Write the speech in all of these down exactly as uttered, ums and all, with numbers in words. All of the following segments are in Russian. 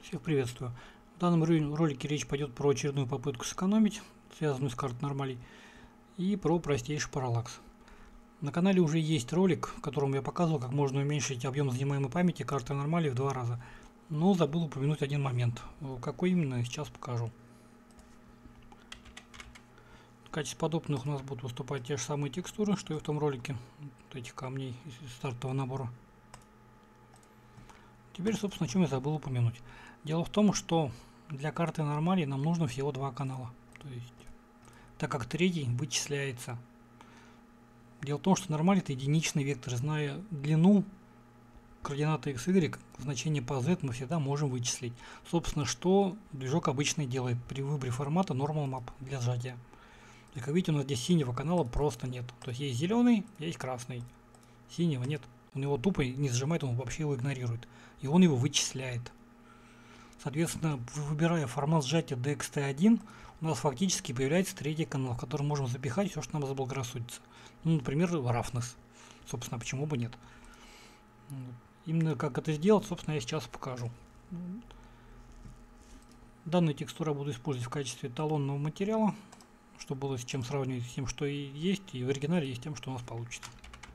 Всех приветствую. В данном ролике речь пойдет про очередную попытку сэкономить, связанную с картой нормалей, и про простейший параллакс. На канале уже есть ролик, в котором я показывал, как можно уменьшить объем занимаемой памяти карты нормалей в два раза. Но забыл упомянуть один момент. Какой именно, сейчас покажу. В качестве подобных у нас будут выступать те же самые текстуры, что и в том ролике, вот этих камней из стартового набора. Теперь, собственно, о чем я забыл упомянуть. Дело в том, что для карты нормалей нам нужно всего два канала. То есть, так как третий вычисляется. Дело в том, что нормаль это единичный вектор. Зная длину, координаты x, y, значение по z мы всегда можем вычислить. Собственно, что движок обычно делает при выборе формата Normal Map для сжатия. И как видите, у нас здесь синего канала просто нет. То есть есть зеленый, есть красный. Синего нет. Он его тупо не сжимает, он вообще его игнорирует. И он его вычисляет. Соответственно, выбирая формат сжатия ди экс ти один, у нас фактически появляется третий канал, в который можем запихать все, что нам заблагорассудится. Ну, например, roughness. Собственно, почему бы нет. Именно как это сделать, собственно, я сейчас покажу. Данную текстуру я буду использовать в качестве эталонного материала, чтобы было с чем сравнивать с тем, что и есть, и в оригинале есть тем, что у нас получится.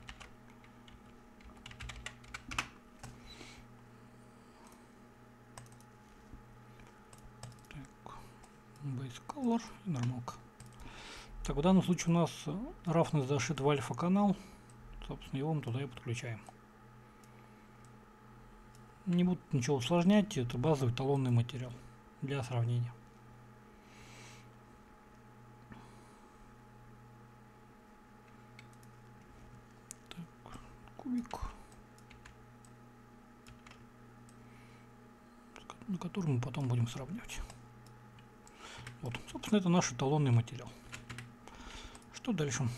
Base Color и нормалка. Так, в данном случае у нас roughness зашит в альфа канал. Собственно, его мы туда и подключаем. Не буду ничего усложнять, это базовый эталонный материал для сравнения. Так, кубик, на котором мы потом будем сравнивать. Вот, собственно, это наш эталонный материал. Что дальше?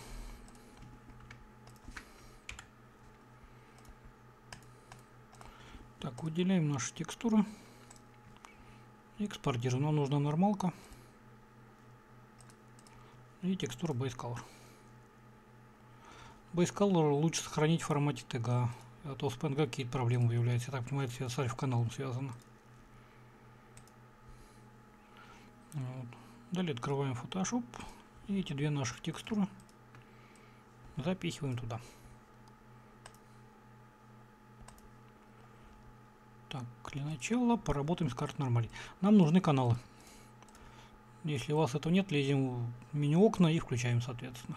Так, выделяем наши текстуры. Экспортируем. Нам нужна нормалка. И текстура Base Color. Base Color лучше сохранить в формате ти джи, а то с пи эн джи какие-то проблемы выявляются. Я так понимаю, это с альфа-каналом связано. Вот. Далее открываем Photoshop и эти две наших текстуры запихиваем туда. Так, для начала поработаем с картой нормалей. Нам нужны каналы. Если у вас этого нет, лезем в меню окна и включаем, соответственно.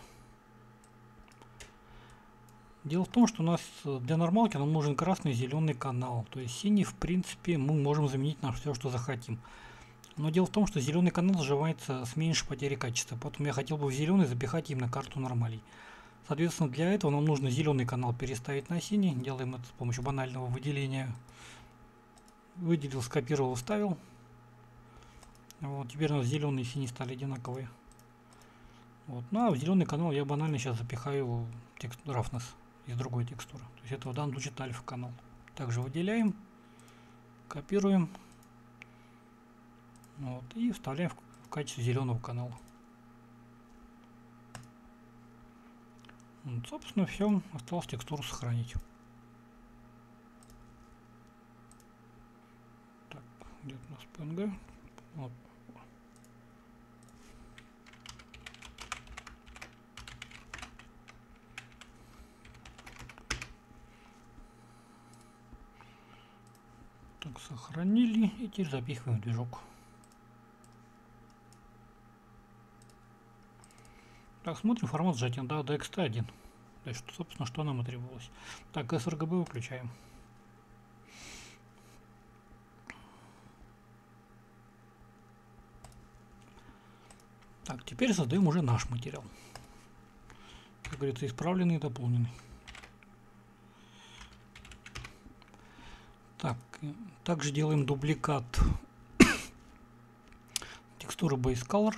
Дело в том, что у нас для нормалки нам нужен красный и зеленый канал. То есть синий, в принципе, мы можем заменить на все, что захотим. Но дело в том, что зеленый канал сживается с меньшей потерей качества, поэтому я хотел бы в зеленый запихать именно карту нормалей. Соответственно, для этого нам нужно зеленый канал переставить на синий. Делаем это с помощью банального выделения. Выделил, скопировал, вставил. Вот, теперь у нас зеленый и синий стали одинаковые. Вот. Ну а в зеленый канал я банально сейчас запихаю текст roughness из другой текстуры. То есть это в данном случае альфа канал. Также выделяем, копируем. Вот, и вставляем в, в качестве зеленого канала. Вот, собственно, все. Осталось текстуру сохранить. Так, где у нас пи эн джи? Вот. Так, сохранили и теперь запихиваем в движок. Так, смотрим формат сжатия, да, ди экс ти один. То есть, собственно, что нам и требовалось. Так, эс эр джи би выключаем. Так, теперь создаем уже наш материал. Как говорится, исправленный и дополненный. Так, также делаем дубликат текстуры Base Color.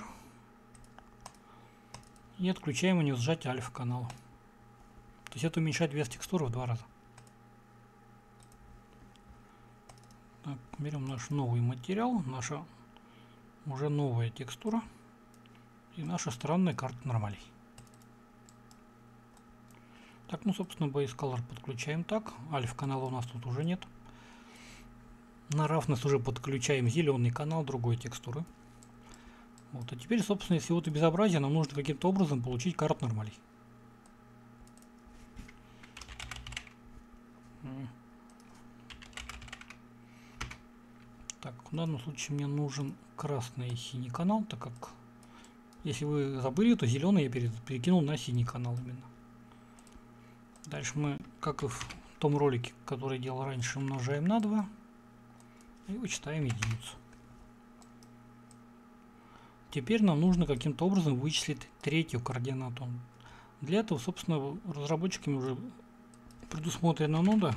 И отключаем у нее сжатие альфа канала. То есть это уменьшает вес текстуры в два раза. Так, берем наш новый материал, наша уже новая текстура и наша странная карта нормалей. Так, ну собственно Base Color подключаем так. Альфа канала у нас тут уже нет. На roughness уже подключаем зеленый канал другой текстуры. Вот. А теперь, собственно, из всего это безобразие нам нужно каким-то образом получить карту нормалей. Так, в данном случае мне нужен красный и синий канал, так как, если вы забыли, то зеленый я перекинул на синий канал именно. Дальше мы, как и в том ролике, который делал раньше, умножаем на два и вычитаем единицу. Теперь нам нужно каким-то образом вычислить третью координату. Для этого, собственно, разработчиками уже предусмотрена нода.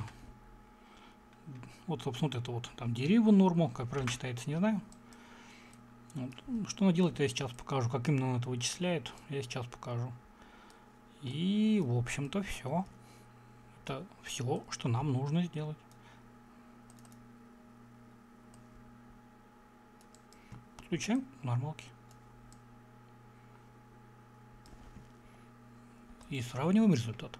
Вот, собственно, вот это вот, там, deriva normal, как правильно читается, не знаю. Вот. Что она делает, я сейчас покажу. Как именно он это вычисляет, я сейчас покажу. И, в общем-то, все. Это все, что нам нужно сделать. Подключаем нормалки. И сравниваем результат.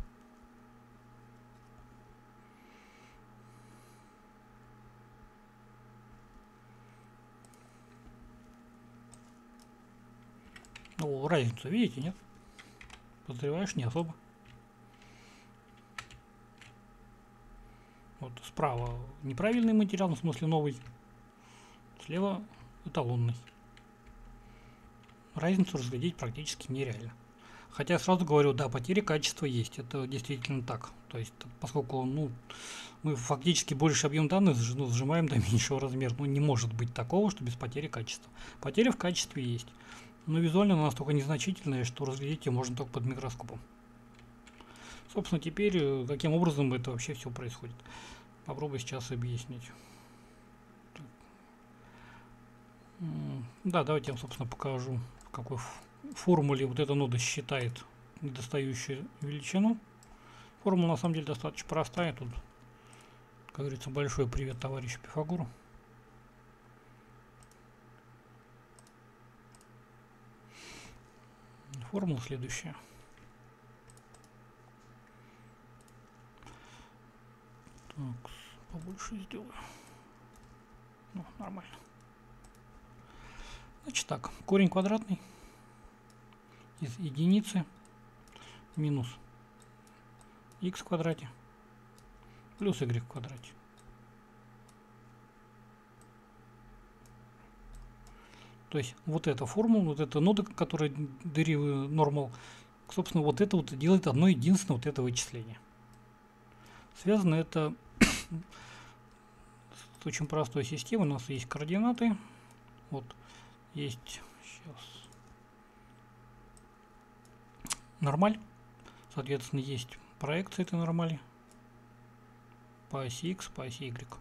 Ну, разницу видите, нет? Подозреваешь, не особо. Вот справа неправильный материал, в смысле новый. Слева эталонный. Разницу разглядеть практически нереально. Хотя сразу говорю, да, потери качества есть. Это действительно так. То есть, поскольку ну, мы фактически больше объем данных сжимаем до меньшего размера. Ну, не может быть такого, что без потери качества. Потери в качестве есть. Но визуально она настолько незначительная, что разглядеть ее можно только под микроскопом. Собственно, теперь каким образом это вообще все происходит. Попробую сейчас объяснить. Да, давайте я вам, собственно, покажу, в какой формуле вот эта нода считает недостающую величину. Формула на самом деле достаточно простая. Тут, как говорится, большой привет товарищу Пифагору. Формула следующая. Так, побольше сделаю. Ну, нормально. Значит так, корень квадратный из единицы минус x в квадрате плюс y в квадрате. То есть вот эта формула, вот эта нода, которая deriva normal, собственно, вот это вот делает одно единственное вот это вычисление. Связано это с очень простой системой. У нас есть координаты. Вот есть сейчас нормаль. Соответственно, есть проекция этой нормали по оси x, по оси y.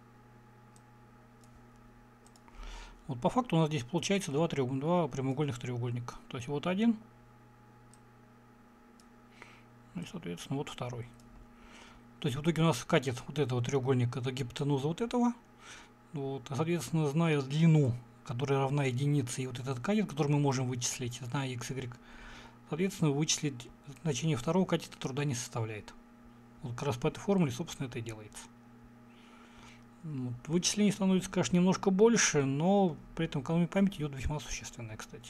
Вот по факту у нас здесь получается два, треугольника, два прямоугольных треугольника. То есть вот один, и, соответственно, вот второй. То есть в итоге у нас катет вот этого треугольника, это гипотенуза вот этого. Вот, соответственно, зная длину, которая равна единице, и вот этот катет, который мы можем вычислить, зная x, y, соответственно, вычислить значение второго катета труда не составляет. Вот как раз по этой формуле, собственно, это и делается. Вот. Вычислений становится, конечно, немножко больше, но при этом экономия памяти идет весьма существенная, кстати.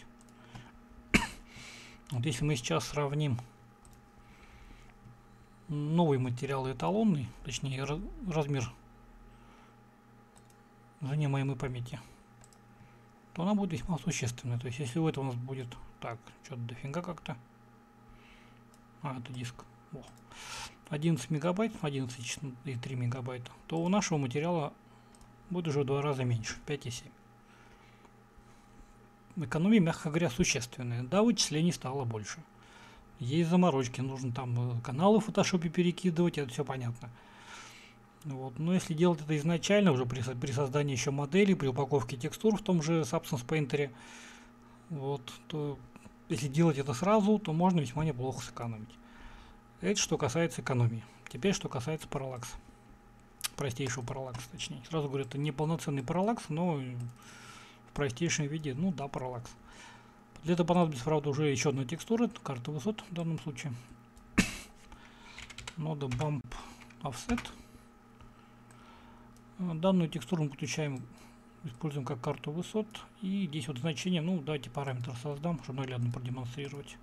Вот если мы сейчас сравним новый материал и эталонный, точнее размер занимаемой памяти, то она будет весьма существенная. То есть если у этого у нас будет так, что-то дофига как-то. А, это диск. О. одиннадцать мегабайт, одиннадцать и три мегабайта, то у нашего материала будет уже в два раза меньше, пять и семь. Экономия, мягко говоря, существенная. Да, вычислений стало больше. Есть заморочки, нужно там каналы в фотошопе перекидывать, это все понятно. Вот. Но если делать это изначально, уже при, при создании еще модели, при упаковке текстур в том же Substance Painter, вот, то если делать это сразу, то можно весьма неплохо сэкономить. Это что касается экономии. Теперь что касается параллакса. Простейшего параллакса, точнее. Сразу говорю, это не полноценный параллакс, но в простейшем виде, ну да, параллакс. Для этого понадобится, правда, уже еще одна текстура, карта высот в данном случае. Нода Bump Offset. Данную текстуру мы подключаем, используем как карту высот. И здесь вот значение, ну давайте параметр создам, чтобы наглядно продемонстрировать.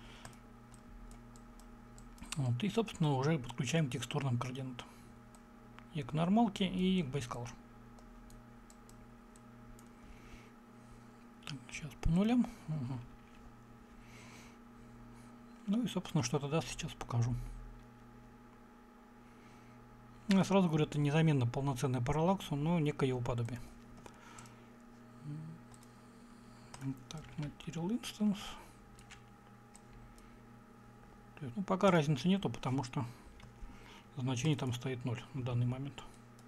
Вот, и собственно уже подключаем к текстурным координатам. И к нормалке, и к base color. Так, сейчас по нулям. Угу. Ну и собственно что это даст, сейчас покажу. Я сразу говорю, это незаменно полноценный параллаксу, но некое его подобие. Так, Material Instance. То есть, ну, пока разницы нету, потому что значение там стоит ноль на данный момент.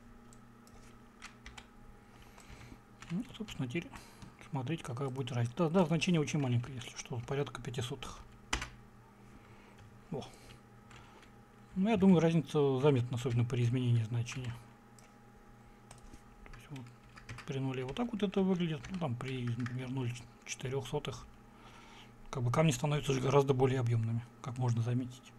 Ну, собственно, теперь смотрите, какая будет разница. Да, да, значение очень маленькое, если что, порядка пятисотых. О. Ну, я думаю, разница заметна, особенно при изменении значения. То есть, вот, при нуле вот так вот это выглядит. Ну, там при, например, ноль целых четыре сотых. Как бы камни становятся уже гораздо более объемными, как можно заметить.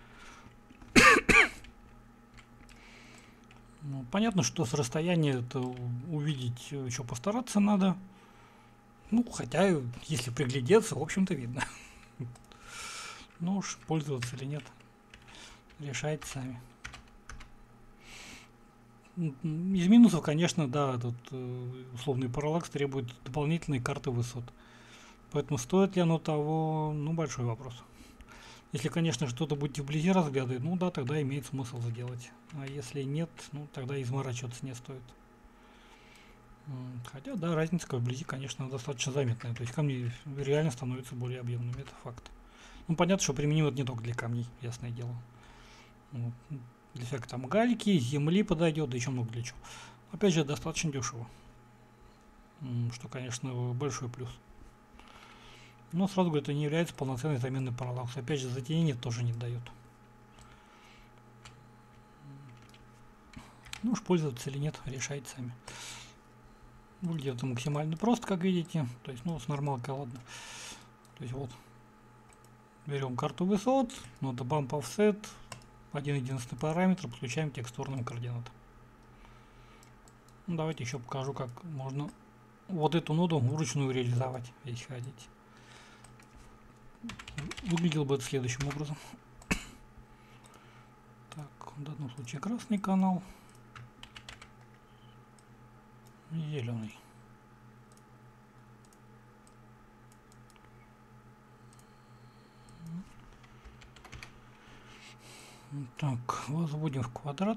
Ну, понятно, что с расстояния это увидеть еще постараться надо. Ну, хотя, если приглядеться, в общем-то видно. Ну уж, пользоваться или нет, решайте сами. Из минусов, конечно, да, тут условный параллакс требует дополнительной карты высот. Поэтому стоит ли оно того, ну, большой вопрос. Если, конечно, что-то будете вблизи разглядывать, ну да, тогда имеет смысл сделать. А если нет, ну тогда изморачиваться не стоит. Хотя, да, разница вблизи, конечно, достаточно заметная. То есть камни реально становятся более объемными, это факт. Ну, понятно, что применимо это не только для камней, ясное дело. Вот. Для всякой там гальки, земли подойдет, да еще много для чего. Опять же, достаточно дешево. Что, конечно, большой плюс. Но сразу говорю, это не является полноценной заменой параллакса. Опять же, затенение тоже не дает. Ну уж пользоваться или нет, решайте сами. Выглядит это максимально просто, как видите. То есть, ну, с нормалкой, ладно. То есть, вот. Берем карту высот, нода bump offset, один единственный параметр, подключаем к текстурным координатам. Ну, давайте еще покажу, как можно вот эту ноду вручную реализовать, если хотите. Выглядело бы это следующим образом. Так, в данном случае красный канал и зеленый. Так, возводим в квадрат.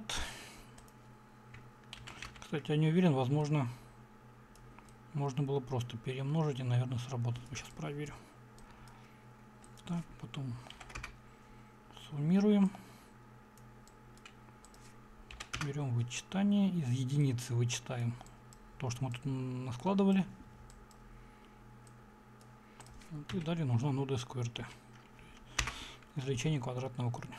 Кстати, я не уверен, возможно, можно было просто перемножить и, наверное, сработать. Сейчас проверю. Так, потом суммируем. Берем вычитание, из единицы вычитаем то, что мы тут наскладывали. Вот, и далее нужна нода sqrt. Извлечение квадратного корня.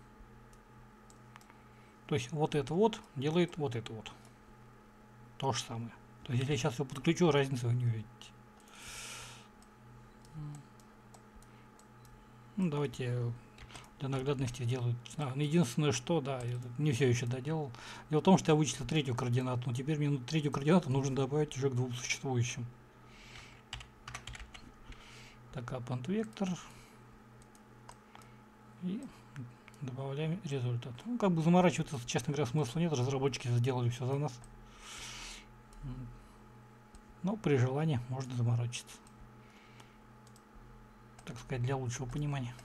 То есть вот это вот делает вот это вот. То же самое. То есть если я сейчас его подключу, разницы вы не увидите. Ну, давайте для наглядности сделаю. А, единственное, что, да, я не все еще доделал. Дело в том, что я вычислил третью координату, но теперь мне третью координату нужно добавить уже к двум существующим. Так, append вектор. И добавляем результат. Ну, как бы заморачиваться, честно говоря, смысла нет. Разработчики сделали все за нас. Но при желании можно заморачиваться. Так сказать, для лучшего понимания.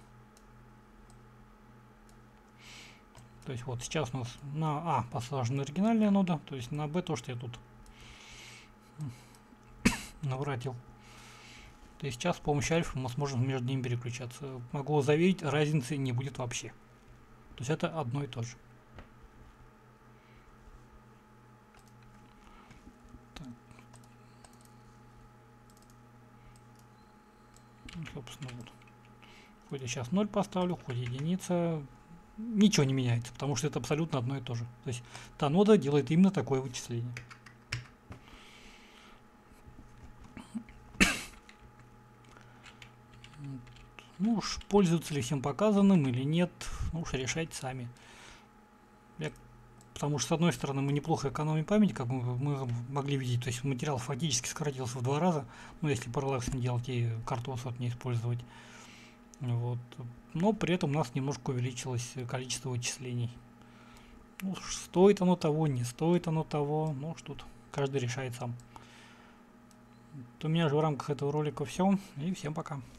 То есть вот сейчас у нас на А посажена оригинальная нода, то есть на Б то, что я тут навратил. То есть сейчас с помощью альфа мы сможем между ними переключаться. Могу заверить, разницы не будет вообще. То есть это одно и то же. Так. Ну, собственно, вот. Хоть я сейчас ноль поставлю, хоть единица, ничего не меняется, потому что это абсолютно одно и то же. То есть та нода делает именно такое вычисление. Ну уж пользуются ли всем показанным или нет, ну уж решайте сами. Я Потому что, с одной стороны, мы неплохо экономим память, как мы, мы могли видеть. То есть материал фактически сократился в два раза. Ну, если параллакс не делать и карту высот не использовать. Вот. Но при этом у нас немножко увеличилось количество вычислений. Ну, стоит оно того, не стоит оно того. Ну, что тут каждый решает сам. Вот у меня же в рамках этого ролика все. И всем пока.